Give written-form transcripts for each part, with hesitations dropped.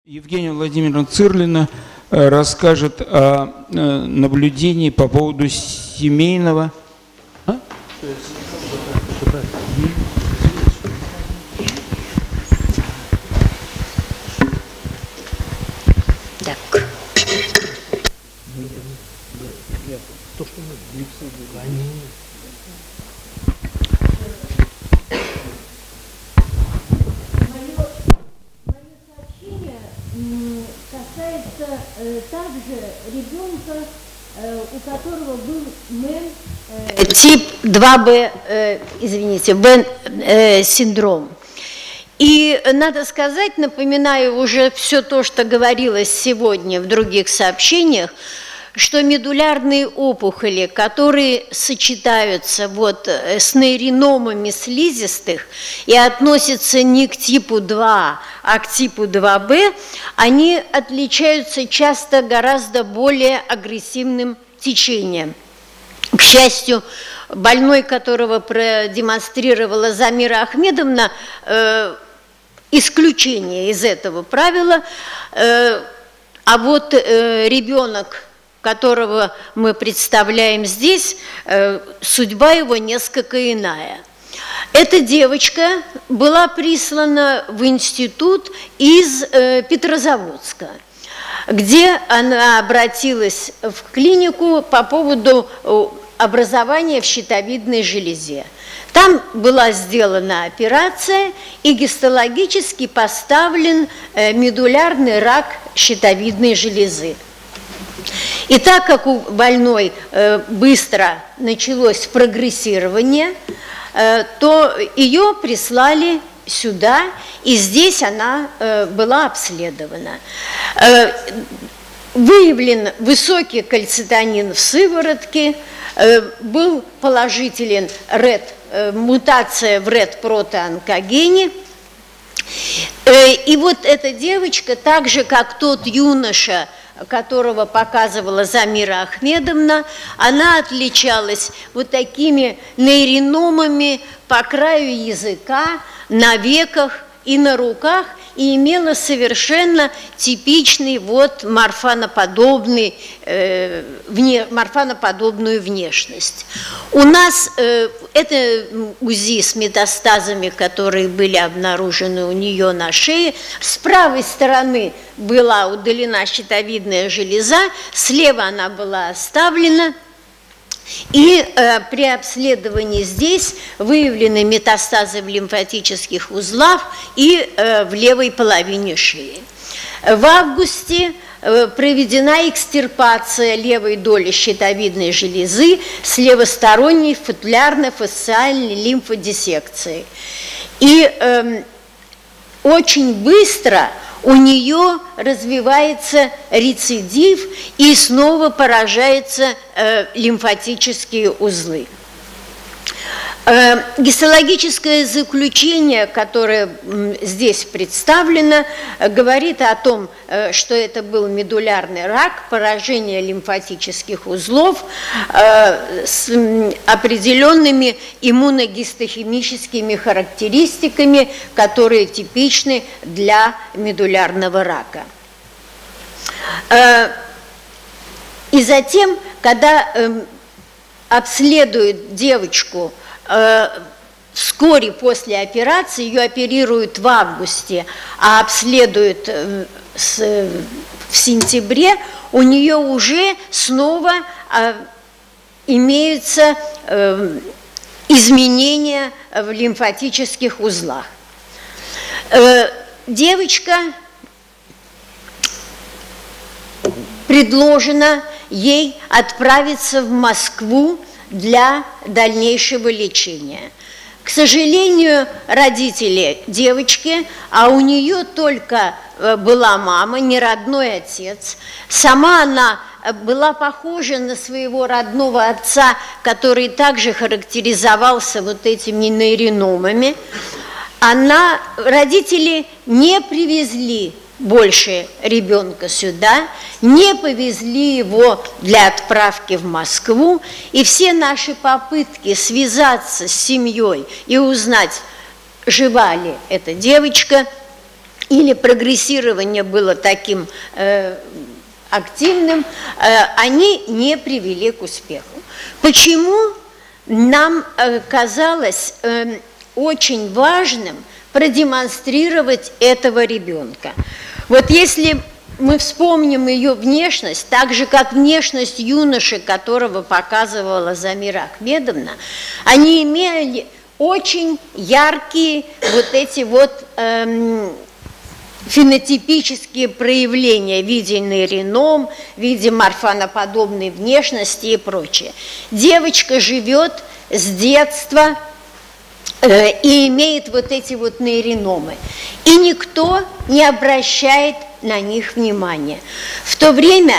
Евгения Владимировна Цирлина расскажет о наблюдении по поводу семейного... Касается также ребенка, у которого был МЭН тип 2Б, синдром. И надо сказать, напоминаю уже все то, что говорилось сегодня в других сообщениях, что медулярные опухоли, которые сочетаются с нейриномами слизистых и относятся не к типу 2, а к типу 2Б, они отличаются часто гораздо более агрессивным течением. К счастью, больной, которого продемонстрировала Замира Ахмедовна, исключение из этого правила, а вот ребенок, которого мы представляем здесь, судьба его несколько иная. Эта девочка была прислана в институт из Петрозаводска, где она обратилась в клинику по поводу образования в щитовидной железе. Там была сделана операция и гистологически поставлен медулярный рак щитовидной железы. И так как у больной быстро началось прогрессирование, то ее прислали сюда, и здесь она была обследована. Выявлен высокий кальцитонин в сыворотке, был положителен мутация в РЭТ-протеонкогене. И вот эта девочка, так же как тот юноша, которого показывала Замира Ахмедовна, она отличалась вот такими нейриномами по краю языка, на веках и на руках, и имела совершенно типичный морфаноподобную внешность. У нас это УЗИ с метастазами, которые были обнаружены у нее на шее. С правой стороны была удалена щитовидная железа, слева она была оставлена. И при обследовании здесь выявлены метастазы в лимфатических узлах и в левой половине шеи. В августе проведена экстирпация левой доли щитовидной железы с левосторонней футлярно-фасциальной лимфодиссекцией. И очень быстро у нее развивается рецидив и снова поражаются лимфатические узлы. Гистологическое заключение, которое здесь представлено, говорит о том, что это был медулярный рак, поражение лимфатических узлов с определенными иммуногистохимическими характеристиками, которые типичны для медулярного рака. И затем, когда обследуют девочку, вскоре после операции, ее оперируют в августе, а обследуют в сентябре, у нее уже снова имеются изменения в лимфатических узлах. Девочка предложена ей отправиться в Москву для дальнейшего лечения. К сожалению, родители девочки, а у нее только была мама, не родной отец, сама она была похожа на своего родного отца, который также характеризовался вот этими нейриномами. Родители не привезли больше ребенка сюда, не повезли его для отправки в Москву, и все наши попытки связаться с семьей и узнать, жива ли эта девочка, или прогрессирование было таким активным, они не привели к успеху. Почему нам казалось очень важным продемонстрировать этого ребенка? Вот если мы вспомним ее внешность, так же, как внешность юноши, которого показывала Замира Ахмедовна, они имели очень яркие вот эти вот фенотипические проявления в виде нейрином, в виде морфаноподобной внешности и прочее. Девочка живет с детства и имеет вот эти вот нейриномы. И никто не обращает на них внимания. В то время,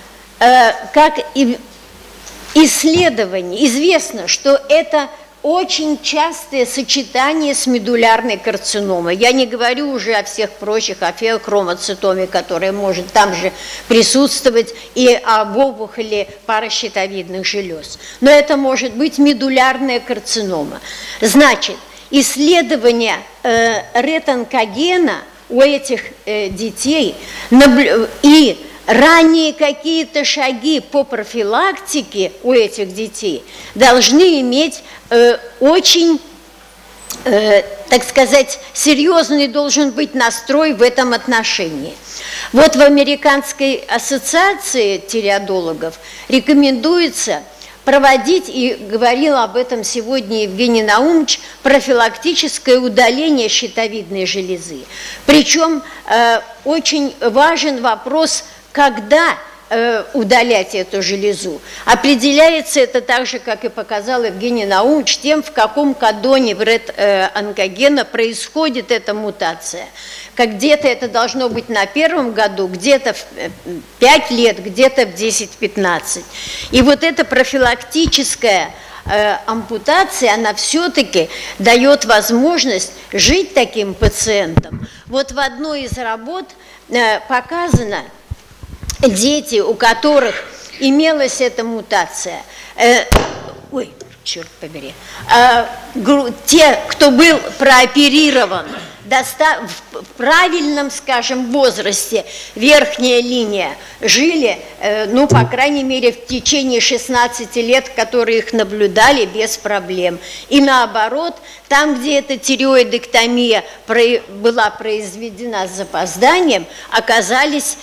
как и исследование, известно, что это очень частое сочетание с медулярной карциномой. Я не говорю уже о всех прочих, о феохромоцитоме, которая может там же присутствовать, и об опухоли паращитовидных желез. Но это может быть медулярная карцинома. Значит, исследование ретонкогена у этих детей и ранние какие-то шаги по профилактике у этих детей должны иметь очень, так сказать, серьезный должен быть настрой в этом отношении. Вот в Американской ассоциации тиреодологов рекомендуется проводить, и говорил об этом сегодня Евгений Наумович, профилактическое удаление щитовидной железы. Причем очень важен вопрос, когда удалять эту железу. Определяется это так же, как и показал Евгений Наумович, тем, в каком кодоне в ретонкогена происходит эта мутация. Как где-то это должно быть на первом году, где-то в 5 лет, где-то в 10-15. И вот эта профилактическая ампутация, она все-таки дает возможность жить таким пациентам. Вот в одной из работ показано, дети, у которых имелась эта мутация, ой, черт побери, те, кто был прооперирован в правильном, скажем, возрасте, верхняя линия, жили, ну, по крайней мере, в течение 16 лет, которые их наблюдали, без проблем. И наоборот, там, где эта тиреоидэктомия была произведена с запозданием, оказались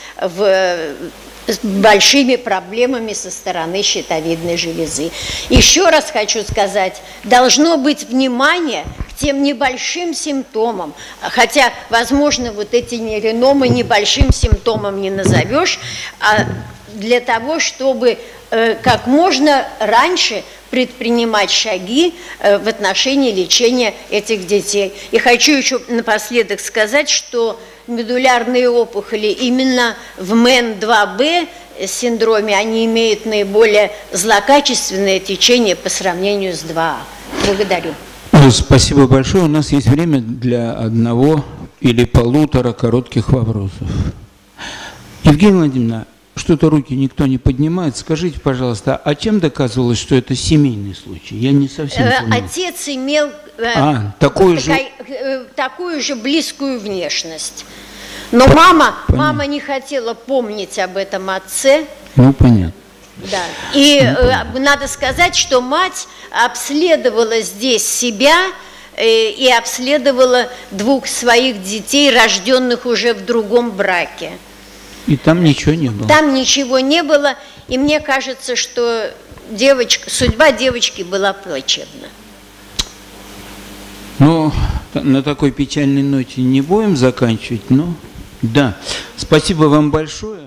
с большими проблемами со стороны щитовидной железы. Еще раз хочу сказать, должно быть внимание к тем небольшим симптомам, хотя, возможно, вот эти нейриномы небольшим симптомом не назовешь, а для того, чтобы как можно раньше предпринимать шаги в отношении лечения этих детей. И хочу еще напоследок сказать, что медулярные опухоли именно в МЭН-2Б синдроме, они имеют наиболее злокачественное течение по сравнению с 2А. Благодарю. Спасибо большое. У нас есть время для одного или полутора коротких вопросов. Евгения Владимировна, что-то руки никто не поднимает. Скажите, пожалуйста, а чем доказывалось, что это семейный случай? Я не совсем понял. Отец имел такую же близкую внешность. Но мама не хотела помнить об этом отце. Ну, понятно. Да. И надо сказать, что мать обследовала здесь себя и обследовала 2 своих детей, рожденных уже в другом браке. И там ничего не было? Там ничего не было, и мне кажется, что судьба девочки была плачевна. Ну, на такой печальной ноте не будем заканчивать, но да. Спасибо вам большое.